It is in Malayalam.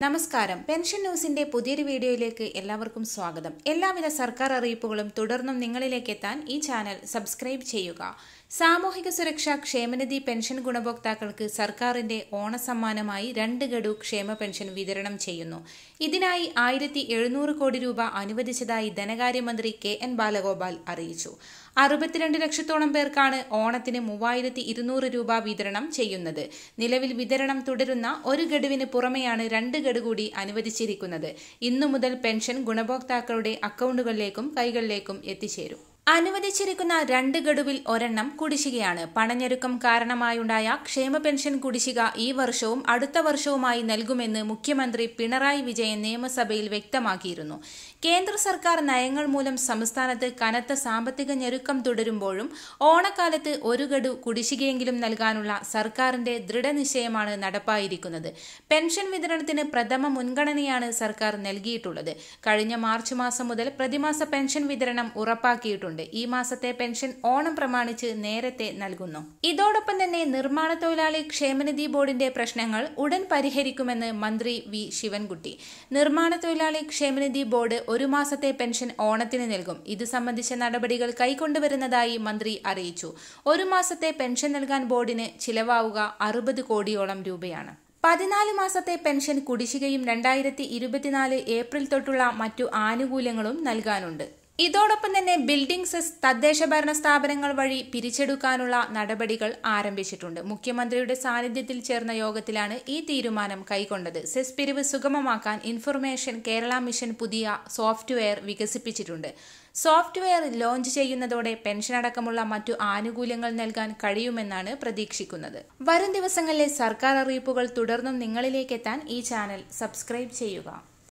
നമസ്കാരം. പെൻഷൻ ന്യൂസിന്റെ പുതിയൊരു വീഡിയോയിലേക്ക് എല്ലാവർക്കും സ്വാഗതം. എല്ലാവിധ സർക്കാർ അറിയിപ്പുകളും തുടർന്നും നിങ്ങളിലേക്ക് എത്താൻ ഈ ചാനൽ സബ്സ്ക്രൈബ് ചെയ്യുക. സാമൂഹിക സുരക്ഷാ ക്ഷേമനിധി പെൻഷൻ ഗുണഭോക്താക്കൾക്ക് സർക്കാരിന്റെ ഓണസമ്മാനമായി 2 ഗഡു ക്ഷേമ പെൻഷൻ വിതരണം ചെയ്യുന്നു. ഇതിനായി 1700 കോടി രൂപ അനുവദിച്ചതായി ധനകാര്യമന്ത്രി KN ബാലഗോപാൽ അറിയിച്ചു. 62 ലക്ഷത്തോളം പേർക്കാണ് ഓണത്തിന് 3200 രൂപ വിതരണം ചെയ്യുന്നത്. നിലവിൽ വിതരണം തുടരുന്ന 1 ഗഡുവിന് പുറമെയാണ് 2 ഗഡു കൂടി അനുവദിച്ചിരിക്കുന്നത്. ഇന്നു മുതൽ പെൻഷൻ ഗുണഭോക്താക്കളുടെ അക്കൗണ്ടുകളിലേക്കും കൈകളിലേക്കും എത്തിച്ചേരും. അനുവദിച്ചിരിക്കുന്ന 2 ഗഡുവിൽ ഒരെണ്ണം കുടിശ്ശികയാണ്. പണഞ്ഞെരുക്കം കാരണമായുണ്ടായ ക്ഷേമ പെൻഷൻ കുടിശ്ശിക ഈ വർഷവും അടുത്ത വർഷവുമായി നൽകുമെന്ന് മുഖ്യമന്ത്രി പിണറായി വിജയൻ നിയമസഭയിൽ വ്യക്തമാക്കിയിരുന്നു. കേന്ദ്ര സർക്കാർ നയങ്ങൾ മൂലം സംസ്ഥാനത്ത് കനത്ത സാമ്പത്തിക ഞെരുക്കം തുടരുമ്പോഴും ഓണക്കാലത്ത് 1 ഗഡു കുടിശ്ശികയെങ്കിലും നൽകാനുള്ള സർക്കാരിന്റെ ദൃഢനിശ്ചയമാണ് നടപ്പായിരിക്കുന്നത്. പെൻഷൻ വിതരണത്തിന് പ്രഥമ മുൻഗണനയാണ് സർക്കാർ നൽകിയിട്ടുള്ളത്. കഴിഞ്ഞ മാർച്ച് മാസം മുതൽ പ്രതിമാസ പെൻഷൻ വിതരണം ഉറപ്പാക്കിയിട്ടുണ്ട്. ഈ മാസത്തെ പെൻഷൻ ഓണം പ്രമാണിച്ച് നേരത്തെ നൽകുന്നു. ഇതോടൊപ്പം തന്നെ നിർമ്മാണ തൊഴിലാളി ക്ഷേമനിധി ബോർഡിന്റെ പ്രശ്നങ്ങൾ ഉടൻ പരിഹരിക്കുമെന്ന് മന്ത്രി വി ശിവൻകുട്ടി. നിർമ്മാണ തൊഴിലാളി ക്ഷേമനിധി ബോർഡ് 1 മാസത്തെ പെൻഷൻ ഓണത്തിന് നൽകും. ഇത് സംബന്ധിച്ച നടപടികൾ കൈക്കൊണ്ടുവരുന്നതായി മന്ത്രി അറിയിച്ചു. 1 മാസത്തെ പെൻഷൻ നൽകാൻ ബോർഡിന് ചിലവാവുക 60 കോടിയോളം രൂപയാണ്. 14 മാസത്തെ പെൻഷൻ കുടിശ്ശികയും 2024 ഏപ്രിൽ തൊട്ടുള്ള മറ്റു ആനുകൂല്യങ്ങളും നൽകാനുണ്ട്. ഇതോടൊപ്പം തന്നെ ബിൽഡിംഗ് സെസ് തദ്ദേശ ഭരണ സ്ഥാപനങ്ങൾ വഴി പിരിച്ചെടുക്കാനുള്ള നടപടികൾ ആരംഭിച്ചിട്ടുണ്ട്. മുഖ്യമന്ത്രിയുടെ സാന്നിധ്യത്തിൽ ചേർന്ന യോഗത്തിലാണ് ഈ തീരുമാനം കൈക്കൊണ്ടത്. സെസ് പിരിവ് സുഗമമാക്കാൻ ഇൻഫർമേഷൻ കേരള മിഷൻ പുതിയ സോഫ്റ്റ്വെയർ വികസിപ്പിച്ചിട്ടുണ്ട്. സോഫ്റ്റ്വെയർ ലോഞ്ച് ചെയ്യുന്നതോടെ പെൻഷൻ അടക്കമുള്ള മറ്റു ആനുകൂല്യങ്ങൾ നൽകാൻ കഴിയുമെന്നാണ് പ്രതീക്ഷിക്കുന്നത്. വരും ദിവസങ്ങളിലെ സർക്കാർ അറിയിപ്പുകൾ തുടർന്നും നിങ്ങളിലേക്ക് എത്താൻ ഈ ചാനൽ സബ്സ്ക്രൈബ് ചെയ്യുക.